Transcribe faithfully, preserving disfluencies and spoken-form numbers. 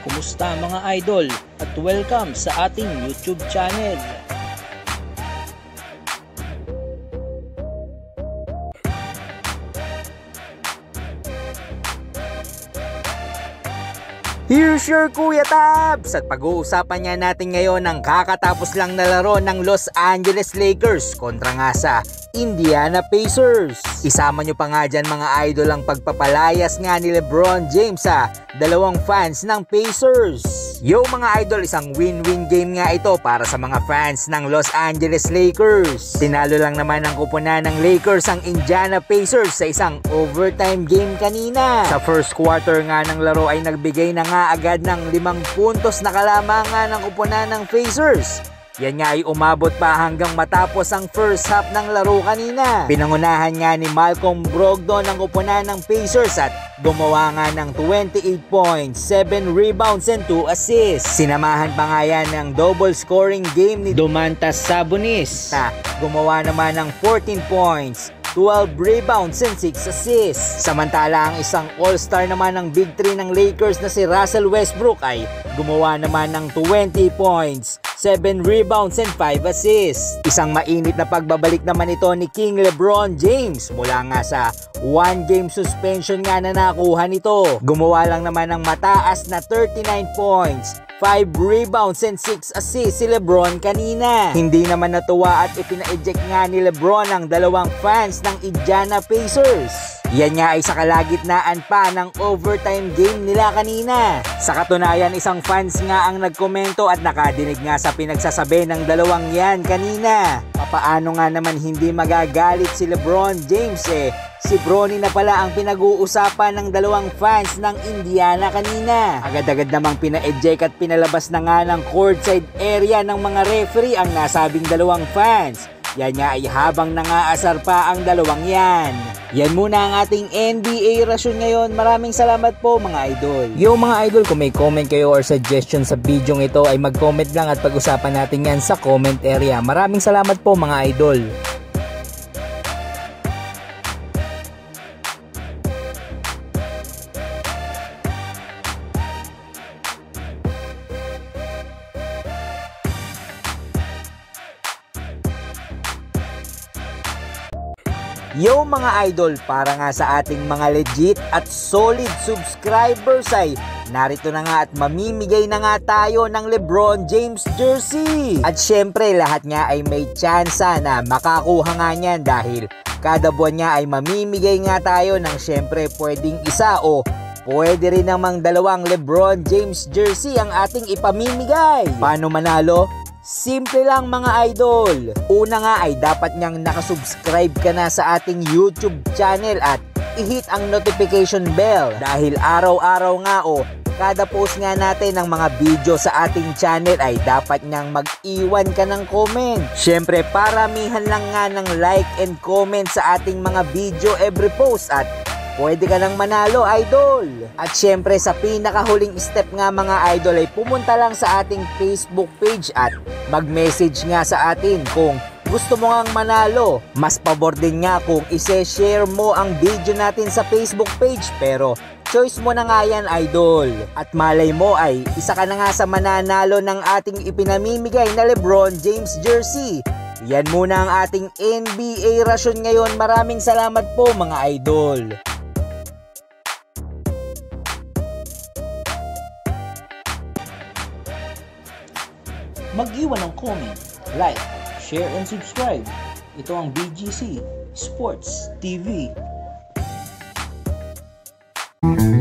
Kumusta mga idol at welcome sa ating YouTube channel. Here's your Kuya Tabs! At pag-uusapan niya natin ngayon ang kakatapos lang na laro ng Los Angeles Lakers kontra nga sa Indiana Pacers. Isama nyo pa nga dyan mga idol ang pagpapalayas nga ni LeBron James sa dalawang fans ng Pacers. Yo mga idol, isang win-win game nga ito para sa mga fans ng Los Angeles Lakers. Tinalo lang naman ang kupunan ng Lakers ang Indiana Pacers sa isang overtime game kanina. Sa first quarter nga ng laro ay nagbigay na nga agad ng limang puntos na kalamangan ng kupunan ng Pacers. Yan nga ay umabot pa hanggang matapos ang first half ng laro kanina. Pinangunahan nga ni Malcolm Brogdon ang kupunan ng Pacers at gumawa nga ng twenty-eight points, seven rebounds and two assists. Sinamahan pa nga yan ng double scoring game ni Domantas Sabonis na gumawa naman ng fourteen points, twelve rebounds and six assists. Samantala ang isang all-star naman ng Big Three ng Lakers na si Russell Westbrook ay gumawa naman ng twenty points, seven rebounds and five assists. Isang mainit na pagbabalik naman ito ni King LeBron James mula nga sa one game suspension nga na nakuha nito. Gumawa lang naman ng mataas na thirty-nine points, five rebounds and six assists si LeBron kanina. Hindi naman natuwa at ipina-eject nga ni LeBron ang dalawang fans ng Indiana Pacers. Yan nga ay sa kalagitnaan pa ng overtime game nila kanina. Sa katunayan, isang fans nga ang nagkomento at nakadinig nga sa pinagsasabi ng dalawang yan kanina. Papaano nga naman hindi magagalit si LeBron James eh? Si Bronny na pala ang pinag-uusapan ng dalawang fans ng Indiana kanina. Agad-agad namang pina-eject at pinalabas na nga ng courtside area ng mga referee ang nasabing dalawang fans. Yan nga ay habang nangaasar pa ang dalawang yan. Yan muna ang ating N B A rasyon ngayon. Maraming salamat po mga idol. Yo mga idol, kung may comment kayo or suggestion sa video ito ay mag-comment lang at pag-usapan natin yan sa comment area. Maraming salamat po mga idol. Yo mga idol, para nga sa ating mga legit at solid subscribers ay narito na nga at mamimigay na nga tayo ng LeBron James jersey. At syempre lahat nga ay may tsansa na makakuha nga niyan dahil kada buwan nga ay mamimigay nga tayo ng syempre pwedeng isa o pwede rin namang dalawang LeBron James jersey ang ating ipamimigay. Paano manalo? Simple lang mga idol. Una nga ay dapat niyang nakasubscribe ka na sa ating YouTube channel at i-hit ang notification bell dahil araw-araw nga o kada post nga natin ng mga video sa ating channel ay dapat niyang mag-iwan ka ng comment. Syempre paramihan lang nga ng like and comment sa ating mga video every post at pwede ka nang manalo idol. At syempre sa pinakahuling step nga mga idol ay pumunta lang sa ating Facebook page at mag-message nga sa atin kung gusto mo ngang manalo. Mas pabor din nga kung ise-share mo ang video natin sa Facebook page pero choice mo na nga yan idol. At malay mo ay isa ka na nga sa mananalo ng ating ipinamimigay na LeBron James jersey. Yan muna ang ating N B A rasyon ngayon. Maraming salamat po mga idol. Mag-iwan ng comment, like, share and subscribe. Ito ang B G C Sports T V.